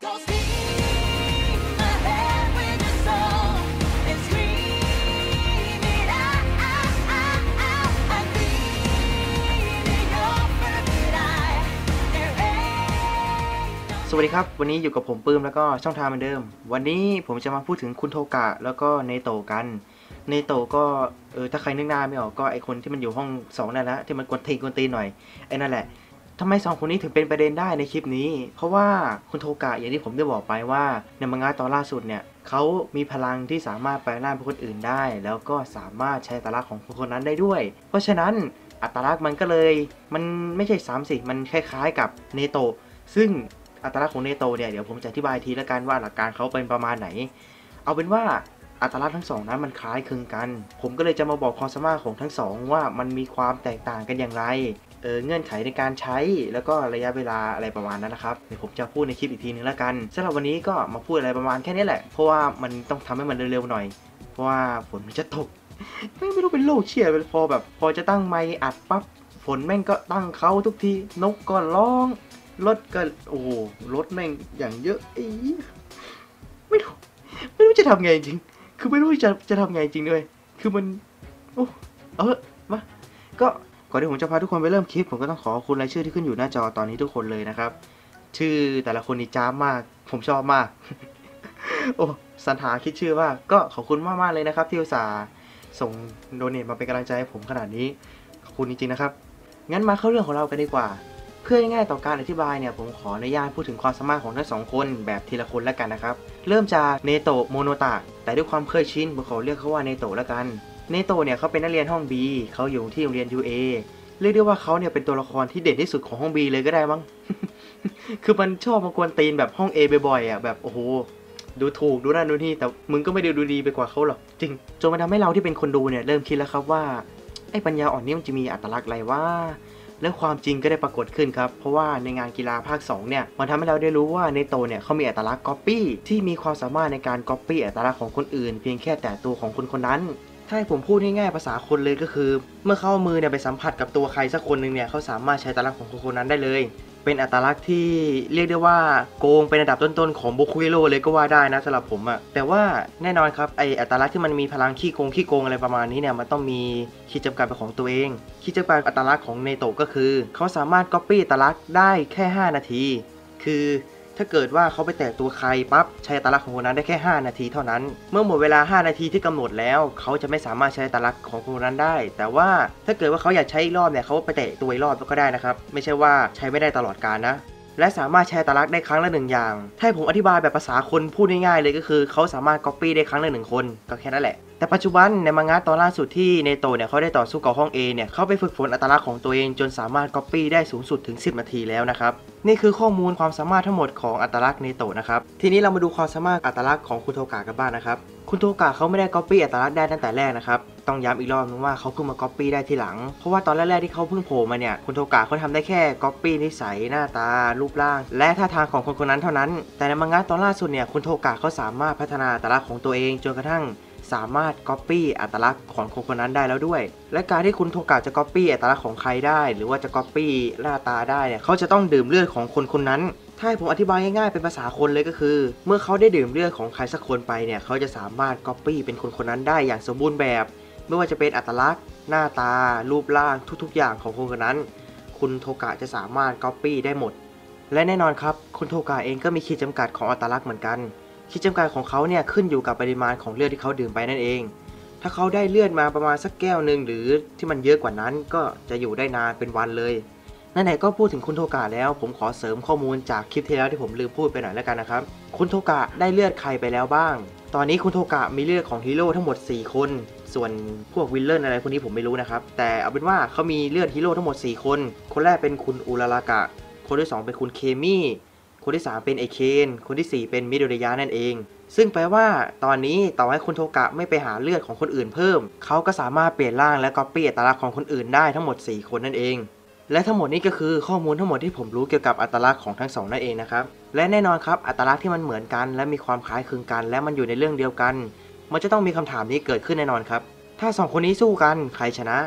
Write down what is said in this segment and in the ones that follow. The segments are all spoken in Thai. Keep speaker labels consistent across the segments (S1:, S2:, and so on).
S1: Go steam ahead with your soul and scream it out, I see in your perfect eye. There ain't no
S2: สวัสดีครับวันนี้อยู่กับผมปื้มแล้วก็ช่องทางเหมือนเดิมวันนี้ผมจะมาพูดถึงคุณโทกะแล้วก็เนโตะกันเนโตะก็ถ้าใครนึกหน้าไม่ออกก็ไอคนที่มันอยู่ห้อง2นั่นแหละที่มันกวนตีนหน่อยไอ้นั่นแหละทำไม2คนนี้ถึงเป็นประเด็นได้ในคลิปนี้เพราะว่าคุณโทกะอย่างที่ผมได้บอกไปว่าในมังงะตอนล่าสุดเนี่ยเขามีพลังที่สามารถแปลงร่างเป็นคนอื่นได้แล้วก็สามารถใช้อัตลักษณ์ของคนนั้นได้ด้วยเพราะฉะนั้นอัตลักษณ์มันก็เลยมันไม่ใช่ซ้ำสิมันคล้ายๆกับเนโตะซึ่งอัตลักษณ์ของเนโตะเนี่ยเดี๋ยวผมจะอธิบายทีละกันว่าหลักการเขาเป็นประมาณไหนเอาเป็นว่าอัตลักษณ์ทั้งสองนั้นมันคล้ายคลึงกันผมก็เลยจะมาบอกความสามารถของทั้งสองว่ามันมีความแตกต่างกันอย่างไรเงื่อนไขในการใช้แล้วก็ระยะเวลาอะไรประมาณนั้นนะครับเดี๋ยวผมจะพูดในคลิปอีกทีนึงแล้วกันสำหรับวันนี้ก็มาพูดอะไรประมาณแค่นี้แหละเพราะว่ามันต้องทำให้มันเร็วๆหน่อยเพราะว่าฝนมันจะตกไม่รู้เป็นโรคเชี่ยพอจะตั้งไมค์อัดปั๊บฝนแม่งก็ตั้งเขาทุกทีนกก็ร้องรถก็โอ้โหรถแม่งอย่างเยอะไม่รู้จะทำไงจริงคือไม่รู้จะทำไงจริงด้วยคือมันโอ้มาก็ก่อนที่ผมจะพาทุกคนไปเริ่มคลิปผมก็ต้องขอบคุณรายชื่อที่ขึ้นอยู่หน้าจอตอนนี้ทุกคนเลยนะครับชื่อแต่ละคนนี่จ้ามากผมชอบมาก โอ้สรรหาคิดชื่อว่าก็ขอบคุณมากๆเลยนะครับที่อุตส่าห์ส่งโดเนทมาเป็นกำลังใจให้ผมขนาดนี้ขอบคุณจริงๆนะครับงั้นมาเข้าเรื่องของเรากันดีกว่าเพื่อง่ายๆต่อการอธิบายเนี่ยผมขออนุญาตพูดถึงความสามารถของทั้งสองคนแบบทีละคนแล้วกันนะครับเริ่มจากเนโตะโมโนตะแต่ด้วยความเคยชินผมขอเรียกเขาว่าเนโตะแล้วกันเนโตะเนี่ยเขาเป็นนักเรียนห้อง B เขาอยู่ที่โรงเรียน UA เรียกได้ว่าเขาเนี่ยเป็นตัวละครที่เด่นที่สุดของห้อง B เลยก็ได้มั้ง คือมันชอบมากวนตีนแบบห้อง A บ่อยๆอ่ะแบบโอ้โหดูถูกดูนั่นดูนี่แต่มึงก็ไม่ได้ดูดีไปกว่าเขาหรอกจริงจนมันทำให้เราที่เป็นคนดูเนี่ยเริ่มคิดแล้วครับว่าไอ้ปัญญาอ่อนนี่มันจะมีอัตลักษณ์อะไรวะแล้วความจริงก็ได้ปรากฏขึ้นครับเพราะว่าในงานกีฬาภาค2เนี่ยมันทำให้เราได้รู้ว่าเนโตะเนี่ยเขามีอัตลักษณ์ก๊อปปี้ที่มีความสามารถในการก๊อปปี้อัตลักษณ์ของคนอื่นเพียงแค่แต่ตัวของคนคนนั้นถ้าให้ผมพูดง่ายๆภาษาคนเลยก็คือเมื่อเขาเอามือเนี่ยไปสัมผัสกับตัวใครสักคนหนึ่งเนี่ยเขาสามารถใช้อัตลักษณ์ของคนคนนั้นได้เลยเป็นอัตลักษณ์ที่เรียกได้ว่าโกงเป็นอันดับต้นๆของโบคุเอโร่เลยก็ว่าได้นะสำหรับผมอะแต่ว่าแน่นอนครับไออัตลักษณ์ที่มันมีพลังขี้โกงอะไรประมาณนี้เนี่ยมันต้องมีขีดจำกัดเป็นของตัวเองขีดจำกัดอัตลักษณ์ของเนโตะก็คือเขาสามารถก๊อปปี้อัตลักษณ์ได้แค่5นาทีคือถ้าเกิดว่าเขาไปแตะตัวใครปั๊บใช้อัตลักษณ์ของคนนั้นได้แค่5นาทีเท่านั้นเมื่อหมดเวลา5นาทีที่กำหนดแล้วเขาจะไม่สามารถใช้อัตลักษณ์ของคนนั้นได้แต่ว่าถ้าเกิดว่าเขาอยากใช้อีกรอบเนี่ยเขาไปแตะตัวอีกรอบก็ได้นะครับไม่ใช่ว่าใช้ไม่ได้ตลอดกาลนะและสามารถใช้อัตลักษณ์ได้ครั้งละ1อย่างถ้าให้ผมอธิบายแบบภาษาคนพูดง่ายๆเลยก็คือเขาสามารถก๊อปปี้ได้ครั้งละ1คนก็แค่นั้นแหละแต่ปัจจุบันในมังงะตอนล่าสุดที่เนโตะเนี่ยเขาได้ต่อสู้กับห้อง A เนี่ยเขาไปฝึกฝนอัตลักษณ์ของตัวเองจนสามารถก๊อปปี้ได้สูงสุดถึง10นาทีแล้วนะครับนี่คือข้อมูลความสามารถทั้งหมดของอัตลักษณ์เนโตะนะครับทีนี้เรามาดูความสามารถอัตลักษณ์ของคุณโทกะกันบ้างนะครับคุณโทกะเขาไม่ได้ก๊อปปี้อัตลักษณ์ได้ตั้งแต่แรกนะครับต้องย้ำอีกรอบนึงว่าเขาเพิ่งมาก๊อปปี้ได้ทีหลังเพราะว่าตอนแรกๆที่เขาเพิ่งโผล่มาเนี่ยคุณโทกะเขาทำได้แค่ก๊อปปี้นิสัยหน้าตารูปร่างและท่าทางของคนคนนั้นเท่านั้นแต่ในมังงะตอนล่าสุดเนี่ยคุณโทกะเขาสามารถพัฒนาอัตลักษณ์ของตัวเองจนกระทั่งสามารถก๊อปปี้อัตลักษณ์ของคนคนนั้นได้แล้วด้วยและการที่คุณโทกะจะก๊อปปี้อัตลักษณ์ของใครได้หรือว่าจะก๊อปปี้หน้าตาได้เนี่ยเขาจะต้องดื่มเลือดของคนคนนั้นถ้าให้ผมอธิบายง่ายๆเป็นภาษาคนเลยก็คือเมื่อเขาได้ดื่มเลือดของใครสักคนไปเนี่ยเขาจะสามารถก๊อปปี้เป็นคนคนนั้นได้อย่างสมบูรณ์แบบไม่ว่าจะเป็นอัตลักษณ์หน้าตารูปร่างทุกๆอย่างของคนคนนั้นคุณโทกะจะสามารถก๊อปปี้ได้หมดและแน่นอนครับคุณโทกะเองก็มีขีดจำกัดของอัตลักษณ์เหมือนกันขีดจำกัดของเขาเนี่ยขึ้นอยู่กับปริมาณของเลือดที่เขาดื่มไปนั่นเองถ้าเขาได้เลือดมาประมาณสักแก้วหนึ่งหรือที่มันเยอะกว่านั้นก็จะอยู่ได้นานเป็นวันเลยไหนๆก็พูดถึงคุณโทกะแล้วผมขอเสริมข้อมูลจากคลิปที่แล้วที่ผมลืมพูดไปหน่อยแล้วกันนะครับคุณโทกะได้เลือดใครไปแล้วบ้างตอนนี้คุณโทกะมีเลือดของฮีโร่ทั้งหมด4คนส่วนพวกวิลเลนอะไรพวกนี้ผมไม่รู้นะครับแต่เอาเป็นว่าเขามีเลือดฮีโร่ทั้งหมด4คนคนแรกเป็นคุณอุรารากะคนที่2เป็นคุณเคมี่คนที่3เป็นไอเคนคนที่4เป็นมิโดริยะนั่นเองซึ่งแปลว่าตอนนี้ต่อให้คุณโทกะไม่ไปหาเลือดของคนอื่นเพิ่มเขาก็สามารถเปลี่ยนร่างและก๊อปปี้อัตลักษณ์ของคนอื่นได้ทั้งหมด4คนนั่นเองและทั้งหมดนี้ก็คือข้อมูลทั้งหมดที่ผมรู้เกี่ยวกับอัตลักษณ์ของทั้งสองนั่นเองนะครับและแน่นอนครับอัตลักษณ์ที่มันเหมือนกันและมีความคล้ายคลึงกันและมันอยู่ในเรื่องเดียวกันมันจะต้องมีคำถามนี้เกิดขึ้นแน่นอนครับถ้า2คนนี้สู้กันใครชนะ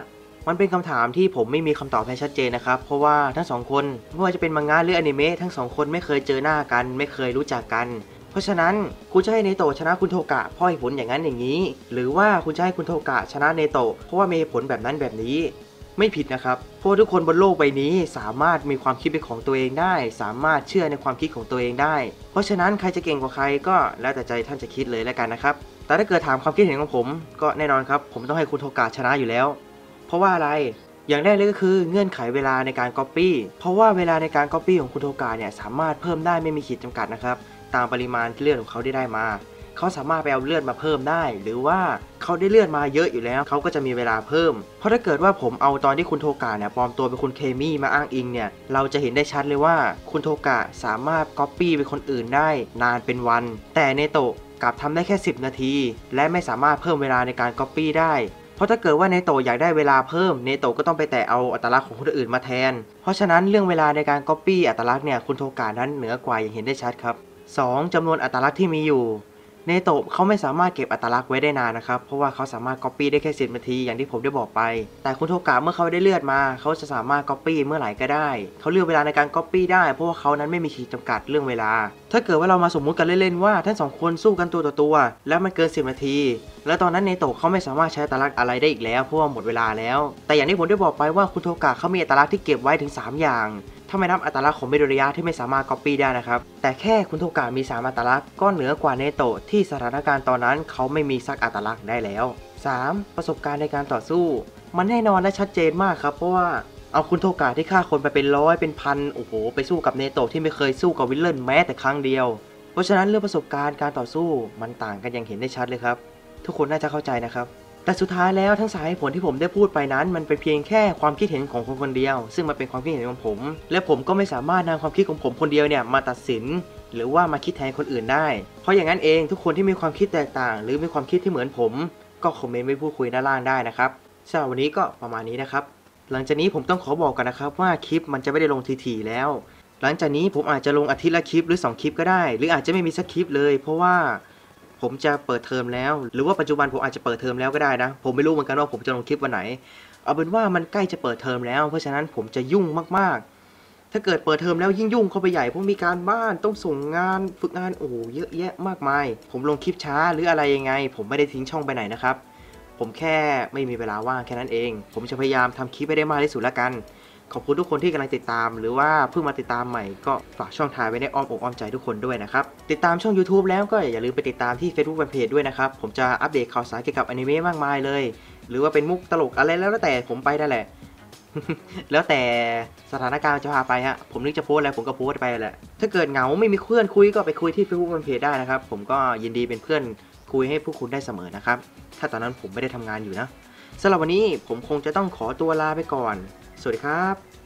S2: มันเป็นคำถามที่ผมไม่มีคำตอบให้ชัดเจนนะครับเพราะว่าทั้ง2คนไม่ว่าจะเป็นมังงะหรืออนิเมะทั้ง2คนไม่เคยเจอหน้ากันไม่เคยรู้จักกันเพราะฉะนั้นคุณจะให้เนโตะชนะคุณโทกะเพราะเหตุผลอย่างนั้นอย่างนี้หรือว่าคุณจะให้คุณโทกะชนะเนโตะเพราะว่ามีเหตุผลแบบนั้นแบบนี้ไม่ผิดนะครับเพราะทุกคนบนโลกใบนี้สามารถมีความคิดเป็นของตัวเองได้สามารถเชื่อในความคิดของตัวเองได้เพราะฉะนั้นใครจะเก่งกว่าใครก็แล้วแต่ใจท่านจะคิดเลยแล้วกันนะครับแต่ถ้าเกิดถามความคิดเห็นของผมก็แน่นอนครับผมต้องให้คุณโทกะชนะอยู่แล้วเพราะว่าอะไรอย่างแรกเลยก็คือเงื่อนไขเวลาในการ Copy เพราะว่าเวลาในการ Copy ของคุณโทกะเนี่ยสามารถเพิ่มได้ไม่มีขีดจำกัดนะครับตามปริมาณเลือดของเขาได้มาเขาสามารถไปเอาเลือดมาเพิ่มได้หรือว่าเขาได้เลือดมาเยอะอยู่แล้วเขาก็จะมีเวลาเพิ่มเพราะถ้าเกิดว่าผมเอาตอนที่คุณโทกะเนี่ยปลอมตัวเป็นคุณเคมี่มาอ้างอิงเนี่ยเราจะเห็นได้ชัดเลยว่าคุณโทกะสามารถ Copy เป็นคนอื่นได้นานเป็นวันแต่เนโตะกลับทำได้แค่10นาทีและไม่สามารถเพิ่มเวลาในการ Copy ได้เพราะถ้าเกิดว่าเนโตะอยากได้เวลาเพิ่มเนโตะก็ต้องไปแตะเอาอัตลักษณ์ของคนอื่นมาแทนเพราะฉะนั้นเรื่องเวลาในการ Copy อัตลักษณ์เนี่ยคุณโทกะนั้นเหนือกว่าอย่างเห็นได้ชัดครับ2จำนวนอัตลักษณ์ที่มีอยู่เนโตะเขาไม่สามารถเก็บอัตลักษณ์ไว้ได้นานนะครับเพราะว่าเขาสามารถ Copy ได้แค่10นาทีอย่างที่ผมได้บอกไปแต่คุณโทกะเมื่อเขาได้เลือดมาเขาจะสามารถ Copy เมื่อไหร่ก็ได้เขาเลือกเวลาในการ Copy ได้เพราะว่าเขานั้นไม่มีขีดจำกัดเรื่องเวลาถ้าเกิดว่าเรามาสมมุติกันเล่นๆว่าทั้ง2คนสู้กันตัวต่อตัวแล้วมันเกิน10นาทีแล้วตอนนั้นเนโตะเขาไม่สามารถใช้อัตลักษณ์อะไรได้อีกแล้วเพราะว่าหมดเวลาแล้วแต่อย่างที่ผมได้บอกไปว่าคุณโทกะเขามีอัตลักษณ์ที่เก็บไว้ถึง3อย่างถ้าไม่นับอัตลักษณ์ของมิโดริยะที่ไม่สามารถ Copy ได้นะครับแต่แค่คุณโทกะมี3อัตลักษณ์ก็เหนือกว่าเนโตะที่สถานการณ์ตอนนั้นเขาไม่มีสักอัตลักษณ์ได้แล้ว3ประสบการณ์ในการต่อสู้มันแน่นอนและชัดเจนมากครับเพราะว่าเอาคุณโทกะที่ฆ่าคนไปเป็นร้อยเป็นพันโอ้โหไปสู้กับเนโตะที่ไม่เคยสู้กับวิลเลนแม้แต่ครั้งเดียวเพราะฉะนั้นเรื่องประสบการณ์การต่อสู้มันต่างกันอย่างเห็นได้ชัดเลยครับทุกคนน่าจะเข้าใจนะครับแต่สุดท้ายแล้วทั้งสายผลที่ผมได้พูดไปนั้นมันเป็นเพียงแค่ความคิดเห็นของคนคนเดียวซึ่งมันเป็นความคิดเห็นของผมและผมก็ไม่สามารถนำความคิดของผมคนเดียวเนี่ยมาตัดสินหรือว่ามาคิดแทนคนอื่นได้เพราะอย่างนั้นเองทุกคนที่มีความคิดแตกต่างหรือมีความคิดที่เหมือนผมก็คอมเมนต์ไว้พูดคุยด้านล่างได้นะครับสำหรับวันนี้ก็ประมาณนี้นะครับหลังจากนี้ผมต้องขอบอกกันนะครับว่าคลิปมันจะไม่ได้ลงทีๆแล้วหลังจากนี้ผมอาจจะลงอาทิตย์ละคลิปหรือ2คลิปก็ได้หรืออาจจะไม่มีสักคลิปเลยเพราะว่าผมจะเปิดเทอมแล้วหรือว่าปัจจุบันผมอาจจะเปิดเทอมแล้วก็ได้นะผมไม่รู้เหมือนกันว่าผมจะลงคลิปวันไหนเอาเป็นว่ามันใกล้จะเปิดเทอมแล้วเพราะฉะนั้นผมจะยุ่งมากๆถ้าเกิดเปิดเทอมแล้วยิ่งยุ่งเข้าไปใหญ่เพราะมีการบ้านต้องส่งงานฝึกงานโอ้โหเยอะแยะมากมายผมลงคลิปช้าหรืออะไรยังไงผมไม่ได้ทิ้งช่องไปไหนนะครับผมแค่ไม่มีเวลาว่างแค่นั้นเองผมจะพยายามทำคลิปให้ได้มากที่สุดละกันขอบคุณทุกคนที่กำลังติดตามหรือว่าเพิ่งมาติดตามใหม่ก็ฝากช่องทางไว้ในอ้อมอกอ้อมใจทุกคนด้วยนะครับติดตามช่อง YouTube แล้วก็อย่าลืมไปติดตามที่ Facebook Fanpage ด้วยนะครับผมจะอัปเดตข่าวสารเกี่ยวกับอนิเมะมากมายเลยหรือว่าเป็นมุกตลกอะไรแล้วแต่ผมไปได้แหละ แล้วแต่สถานการณ์จะพาไปฮะผมนึกจะโพสอะไรผมก็โพสไปแหละถ้าเกิดเหงาไม่มีเพื่อนคุยก็ไปคุยที่ Facebook Fanpage ได้นะครับผมก็ยินดีเป็นเพื่อนคุยให้พวกคุณได้เสมอนะครับถ้าตอนนั้นผมไม่ได้ทำงานอยู่นะสำหรับวันนี้ผมคงจะต้องขอตัวลาไปก่อนสวัสดีครับ